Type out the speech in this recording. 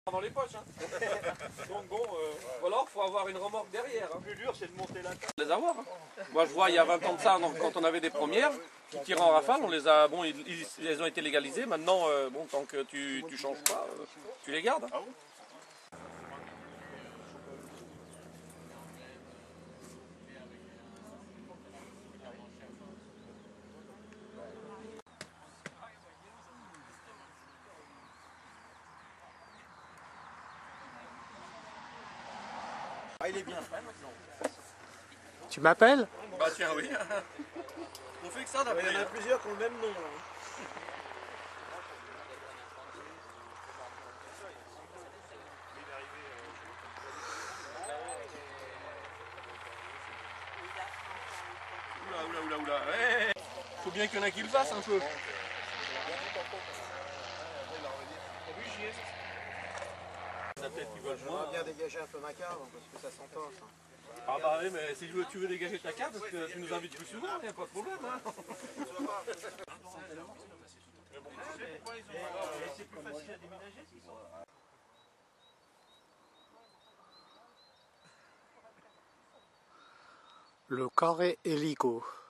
Dans les poches, hein. Donc bon, ou alors il faut avoir une remorque derrière. Hein. Le plus dur, c'est de monter la table. Les avoir. Hein. Moi je vois il y a 20 ans de ça, donc, quand on avait des premières qui tiraient en rafale, on les a, bon, ils ont été légalisés. Maintenant, bon, tant que tu changes pas, tu les gardes. Hein. Ah bon? Ah, il est bien fait maintenant. Tu m'appelles? Bah tiens, oui. On fait que ça d'après. Il y en a plusieurs qui ont le même nom. Hein. Oula. Faut bien qu'il y en a qui le fassent un peu. J'aimerais bien dégager un peu ma cave parce que ça s'entend. Ça. Ah bah oui, mais si tu veux dégager ta cave, parce que tu nous invites plus souvent, il n'y a pas de problème. Hein. C'est plus facile à déménager. Le carré hélico.